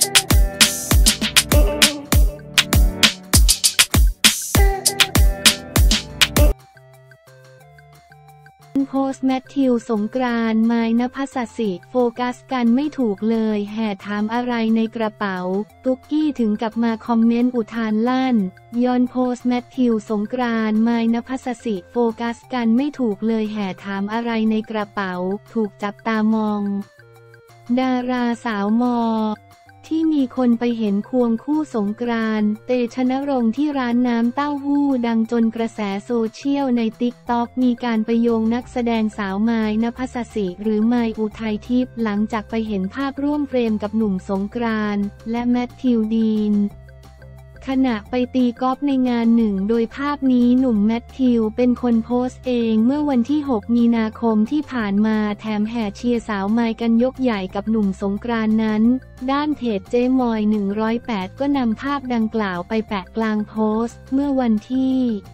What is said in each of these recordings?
โพสต์แมทธิวสงกรานต์ไมค์ณภัสสิโฟกัสกันไม่ถูกเลยแห่ถามอะไรในกระเป๋าตุ๊กกี้ถึงกับมาคอมเมนต์อุทานลั่นย้อนโพสต์แมทธิวสงกรานต์ไมค์ณภัสสิโฟกัสกันไม่ถูกเลยแห่ถามอะไรในกระเป๋าถูกจับตามองดาราสาวม.ที่มีคนไปเห็นควงคู่สงกรานต์เตชะนรงค์ที่ร้านน้ำเต้าหู้ดังจนกระแสโซเชียลในติ๊กต็อกมีการไปโยงนักแสดงสาวไมค์ณภัสสิหรือไมค์อุทัยทิพย์หลังจากไปเห็นภาพร่วมเฟรมกับหนุ่มสงกรานต์และแมทธิวดีนขณะไปตีกอล์ฟในงานหนึ่งโดยภาพนี้หนุ่มแมทธิวเป็นคนโพสต์เองเมื่อวันที่ 6 มีนาคมที่ผ่านมาแถมแห่เชียร์สาวไมค์กันยกใหญ่กับหนุ่มสงกรานต์นั้นด้านเพจเจ๊มอย108ก็นำภาพดังกล่าวไปแปะกลางโพสต์เมื่อวันที่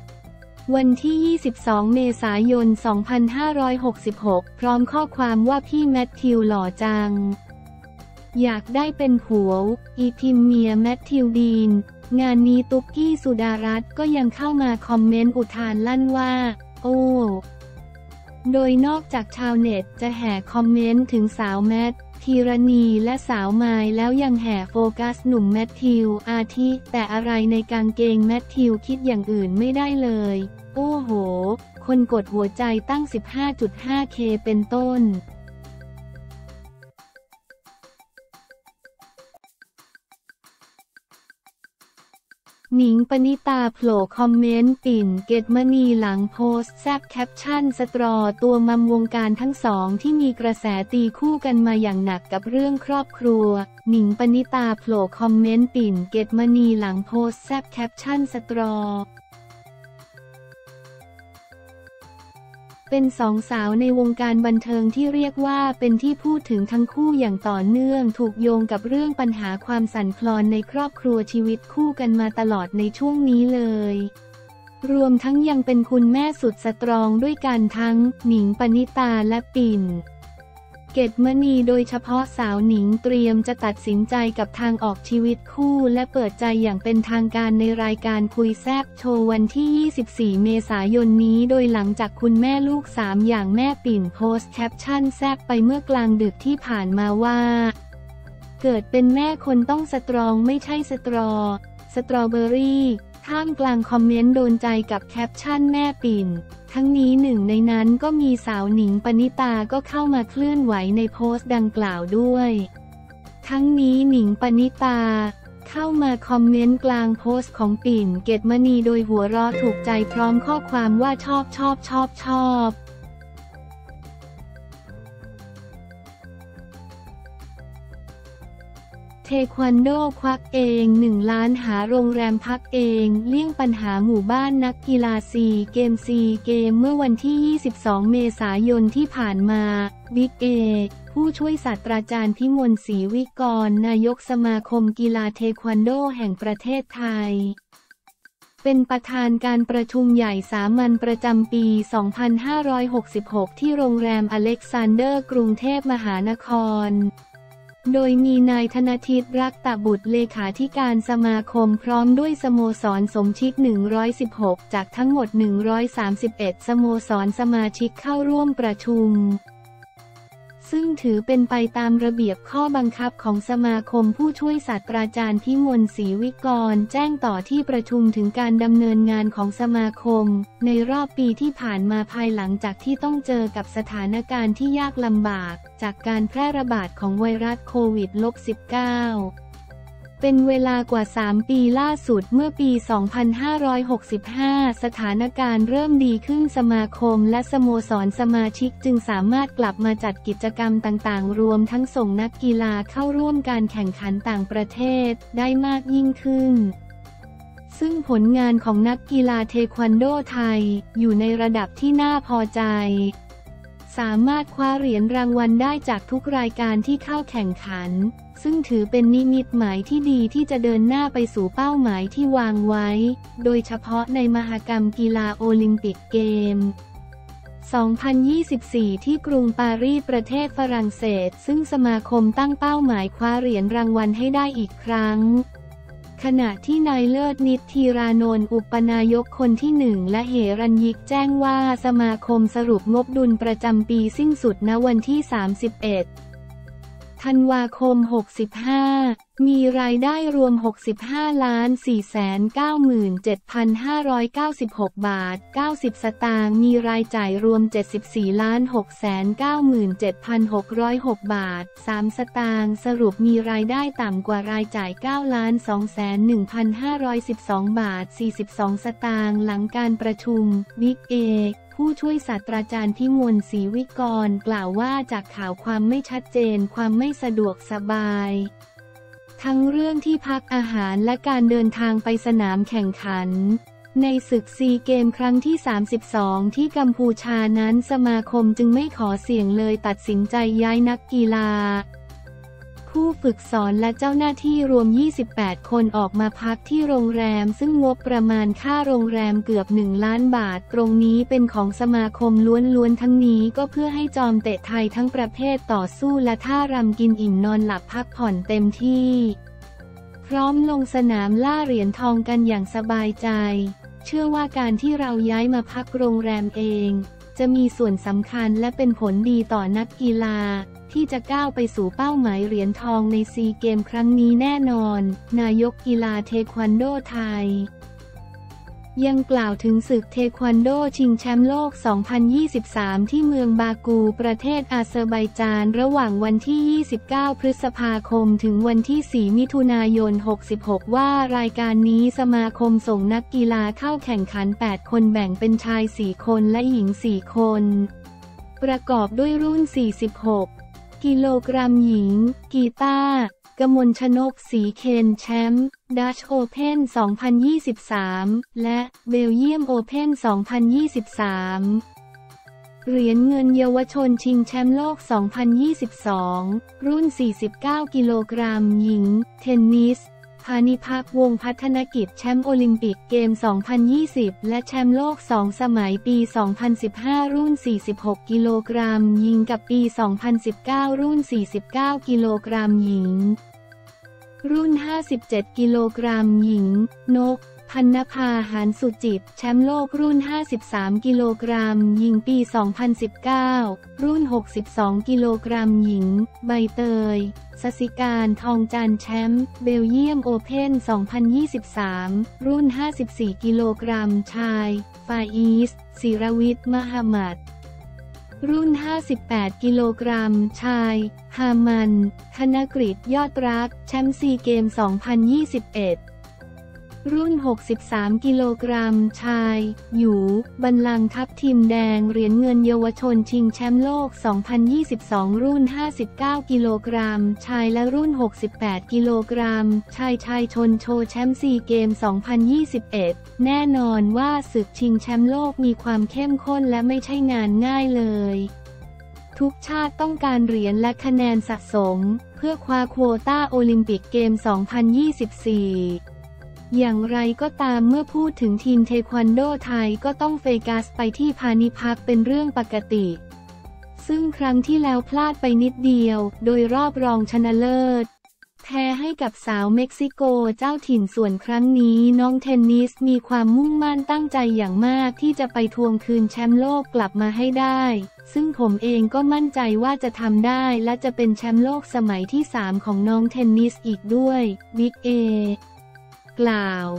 22 เมษายน 2566 พร้อมข้อความว่าพี่แมทธิวหล่อจังอยากได้เป็นผัวอีพิมเมียแมทธิวดีนงานนี้ตุ๊กกี้สุดารัตน์ก็ยังเข้ามาคอมเมนต์อุทานลั่นว่าโอ้โดยนอกจากชาวเน็ตจะแห่คอมเมนต์ถึงสาวแมทธีรณีและสาวไมค์แล้วยังแห่โฟกัสหนุ่มแมทธิวอาทิแต่อะไรในกางเกงแมทธิวคิดอย่างอื่นไม่ได้เลยโอ้โหคนกดหัวใจตั้ง 15.5K เป็นต้นหนิงปณิตาโผล่คอมเมนต์ปิ่นเกตมณีหลังโพสต์แซบแคปชั่นสตรอตัวมัมวงการทั้งสองที่มีกระแสตีคู่กันมาอย่างหนักกับเรื่องครอบครัวหนิงปณิตาโผล่คอมเมนต์ปิ่นเกตมณีหลังโพสต์แซบแคปชั่นสตรอเป็นสองสาวในวงการบันเทิงที่เรียกว่าเป็นที่พูดถึงทั้งคู่อย่างต่อเนื่องถูกโยงกับเรื่องปัญหาความสั่นคลอนในครอบครัวชีวิตคู่กันมาตลอดในช่วงนี้เลยรวมทั้งยังเป็นคุณแม่สุดสตรองด้วยกันทั้งหนิงปณิตาและปิ่นเกตมณีโดยเฉพาะสาวหนิงเตรียมจะตัดสินใจกับทางออกชีวิตคู่และเปิดใจอย่างเป็นทางการในรายการคุยแซ่บโชว์วันที่ 24 เมษายนนี้โดยหลังจากคุณแม่ลูก3อย่างแม่ปิ่นโพสต์แคปชั่นแซ่บไปเมื่อกลางดึกที่ผ่านมาว่าเกิดเป็นแม่คนต้องสตรองไม่ใช่สตรอเบอรี่ท่ามกลางคอมเมนต์โดนใจกับแคปชั่นแม่ปิ่นทั้งนี้หนึ่งในนั้นก็มีสาวหนิงปณิตาก็เข้ามาเคลื่อนไหวในโพสต์ดังกล่าวด้วยทั้งนี้หนิงปณิตาเข้ามาคอมเมนต์กลางโพสต์ของปิ่นเกตมณีโดยหัวเราะถูกใจพร้อมข้อความว่าชอบเทควันโดควักเอง1 ล้านหาโรงแรมพักเองเลี่ยงปัญหาหมู่บ้านนักกีฬาเกมเมื่อวันที่ 22 เมษายนที่ผ่านมาบิ๊กเอผู้ช่วยศาสตราจารย์พิมลศรีวิกรนายกสมาคมกีฬาเทควันโดแห่งประเทศไทยเป็นประธานการประชุมใหญ่สามัญประจำปี 2566 ที่โรงแรมอเล็กซานเดอร์กรุงเทพมหานครโดยมีนายธนทิตรักตบุตรเลขาธิการสมาคมพร้อมด้วยสโมสรสมชิก116จากทั้งหมด131สโมสรสมาชิกเข้าร่วมประชุมซึ่งถือเป็นไปตามระเบียบข้อบังคับของสมาคมผู้ช่วยศาสตราจารย์พิมลศรีวิกรแจ้งต่อที่ประชุมถึงการดำเนินงานของสมาคมในรอบปีที่ผ่านมาภายหลังจากที่ต้องเจอกับสถานการณ์ที่ยากลำบากจากการแพร่ระบาดของไวรัสโควิด -19 เป็นเวลากว่า3 ปีล่าสุดเมื่อปี 2565 สถานการณ์เริ่มดีขึ้นสมาคมและสโมสรสมาชิกจึงสามารถกลับมาจัดกิจกรรมต่างๆรวมทั้งส่งนักกีฬาเข้าร่วมการแข่งขันต่างประเทศได้มากยิ่งขึ้นซึ่งผลงานของนักกีฬาเทควันโดไทยอยู่ในระดับที่น่าพอใจสามารถคว้าเหรียญรางวัลได้จากทุกรายการที่เข้าแข่งขันซึ่งถือเป็นนิมิตหมายที่ดีที่จะเดินหน้าไปสู่เป้าหมายที่วางไว้โดยเฉพาะในมหกรรมกีฬาโอลิมปิกเกม 2024 ที่กรุงปารีสประเทศฝรั่งเศสซึ่งสมาคมตั้งเป้าหมายคว้าเหรียญรางวัลให้ได้อีกครั้งขณะที่นายเลิศนิตธีรานนท์อุปนายกคนที่1และเหรัญยิกแจ้งว่าสมาคมสรุปงบดุลประจำปีสิ้นสุดณวันที่ 31 ธันวาคม 65 มีรายได้รวม 65,497,596 บาท 90 สตางค์ มีรายจ่ายรวม 74,697,606 บาท 3 สตางค์ สรุปมีรายได้ต่ำกว่ารายจ่าย 9,201,512 บาท 42 สตางค์หลังการประชุมบิ๊กเอผู้ช่วยศาสตราจารย์พิมลศรีวิกรกล่าวว่าจากข่าวความไม่ชัดเจนความไม่สะดวกสบายทั้งเรื่องที่พักอาหารและการเดินทางไปสนามแข่งขันในศึกซีเกมครั้งที่ 32 ที่กัมพูชานั้นสมาคมจึงไม่ขอเสี่ยงเลยตัดสินใจย้ายนักกีฬาผู้ฝึกสอนและเจ้าหน้าที่รวม 28 คนออกมาพักที่โรงแรมซึ่งงบประมาณค่าโรงแรมเกือบ1 ล้านบาทตรงนี้เป็นของสมาคมล้วนๆทั้งนี้ก็เพื่อให้จอมเตะไทยทั้งประเภทต่อสู้และท่ารำกินอิ่มนอนหลับพักผ่อนเต็มที่พร้อมลงสนามล่าเหรียญทองกันอย่างสบายใจเชื่อว่าการที่เราย้ายมาพักโรงแรมเองจะมีส่วนสำคัญและเป็นผลดีต่อนักกีฬาที่จะก้าวไปสู่เป้าหมายเหรียญทองในซีเกมครั้งนี้แน่นอนนายกกีฬาเทควันโดไทยยังกล่าวถึงศึกเทควันโดชิงแชมป์โลก 2023 ที่เมืองบากูประเทศอาเซอร์ไบจานระหว่างวันที่ 29 พฤษภาคมถึงวันที่ 4 มิถุนายน 66 ว่ารายการนี้สมาคมส่งนักกีฬาเข้าแข่งขัน 8 คนแบ่งเป็นชาย 4 คนและหญิง 4 คนประกอบด้วยรุ่น 46 กิโลกรัมหญิงกีตาร์กมลชนกศรีเคนแชมป์ดัชโอเพ่น 2023 และเบลเยียมโอเพ่น 2023 เหรียญเงินเยาวชนชิงแชมป์โลก 2022 รุ่น 49 กิโลกรัมหญิงเทนนิสพานิพักวงศ์พัฒนกิจแชมป์โอลิมปิกเกม 2020 และแชมป์โลก 2 สมัยปี 2015 รุ่น 46 กิโลกรัมหญิงกับปี 2019 รุ่น 49 กิโลกรัมหญิงรุ่น 57 กิโลกรัมหญิงนกพันนภาหานสุจิตแชมป์โลกรุ่น 53 กิโลกรัมหญิงปี 2019 รุ่น 62 กิโลกรัมหญิงใบเตยสศิการทองจันทร์แชมป์เบลเยียมโอเพ่น 2023 รุ่น 54 กิโลกรัมชายฟาอีสศิรวิทย์มหมัดรุ่น 58 กิโลกรัมชายฮามันธนกฤษยอดรักแชมป์ซีเกม 2021 รุ่น 63 กิโลกรัมชายหยูบัลลังก์ทัพทีมแดงเหรียญเงินเยาวชนชิงแชมป์โลก 2022 รุ่น 59 กิโลกรัมชายและรุ่น 68 กิโลกรัมชายชนโชว์แชมป์ซีเกม 2021 แน่นอนว่าศึกชิงแชมป์โลกมีความเข้มข้นและไม่ใช่งานง่ายเลยทุกชาติต้องการเหรียญและคะแนนสะสมเพื่อคว้าโควต้าโอลิมปิกเกม 2024อย่างไรก็ตามเมื่อพูดถึงทีมเทควันโดไทยก็ต้องโฟกัสไปที่พานิพักเป็นเรื่องปกติซึ่งครั้งที่แล้วพลาดไปนิดเดียวโดยรอบรองชนะเลิศแพ้ให้กับสาวเม็กซิโกเจ้าถิ่นส่วนครั้งนี้น้องเทนนิสมีความมุ่งมั่นตั้งใจอย่างมากที่จะไปทวงคืนแชมป์โลกกลับมาให้ได้ซึ่งผมเองก็มั่นใจว่าจะทำได้และจะเป็นแชมป์โลกสมัยที่ 3 ของน้องเทนนิสอีกด้วยบิ๊กเอกล่าว